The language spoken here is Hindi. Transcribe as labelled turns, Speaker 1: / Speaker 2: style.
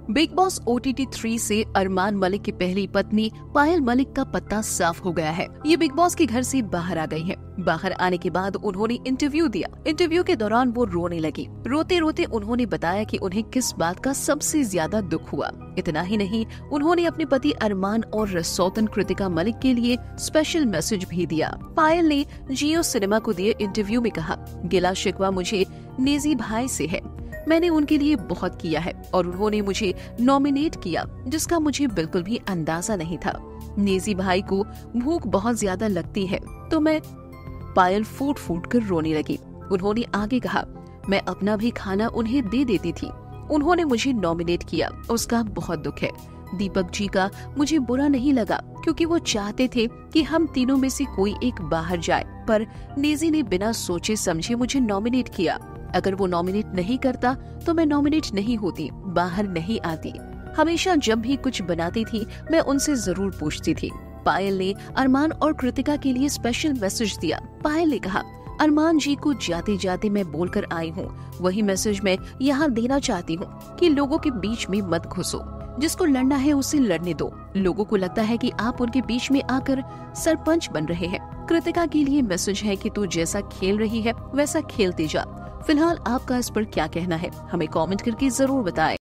Speaker 1: बिग बॉस OTT 3 से अरमान मलिक की पहली पत्नी पायल मलिक का पत्ता साफ हो गया है। ये बिग बॉस के घर से बाहर आ गई है। बाहर आने के बाद उन्होंने इंटरव्यू दिया। इंटरव्यू के दौरान वो रोने लगी। रोते रोते उन्होंने बताया कि उन्हें किस बात का सबसे ज्यादा दुख हुआ। इतना ही नहीं, उन्होंने अपने पति अरमान और सौतन कृतिका मलिक के लिए स्पेशल मैसेज भी दिया। पायल ने जियो सिनेमा को दिए इंटरव्यू में कहा, गिला शिकवा मुझे नेजी भाई से है। मैंने उनके लिए बहुत किया है और उन्होंने मुझे नॉमिनेट किया, जिसका मुझे बिल्कुल भी अंदाजा नहीं था। नेजी भाई को भूख बहुत ज्यादा लगती है तो मैं पायल फूट फूट कर रोने लगी। उन्होंने आगे कहा, मैं अपना भी खाना उन्हें दे देती थी। उन्होंने मुझे नॉमिनेट किया, उसका बहुत दुख है। दीपक जी का मुझे बुरा नहीं लगा क्योंकि वो चाहते थे कि हम तीनों में से कोई एक बाहर जाए, पर नेजी ने बिना सोचे समझे मुझे नॉमिनेट किया। अगर वो नॉमिनेट नहीं करता तो मैं नॉमिनेट नहीं होती, बाहर नहीं आती। हमेशा जब भी कुछ बनाती थी मैं उनसे जरूर पूछती थी। पायल ने अरमान और कृतिका के लिए स्पेशल मैसेज दिया। पायल ने कहा, अरमान जी को जाते जाते मैं बोलकर आई हूँ, वही मैसेज मैं यहाँ देना चाहती हूँ कि लोगों के बीच में मत घुसो। जिसको लड़ना है उसे लड़ने दो। लोगों को लगता है कि आप उनके बीच में आकर सरपंच बन रहे हैं। कृतिका के लिए मैसेज है कि तू जैसा खेल रही है वैसा खेलते जा। फिलहाल आपका इस पर क्या कहना है, हमें कमेंट करके जरूर बताएं।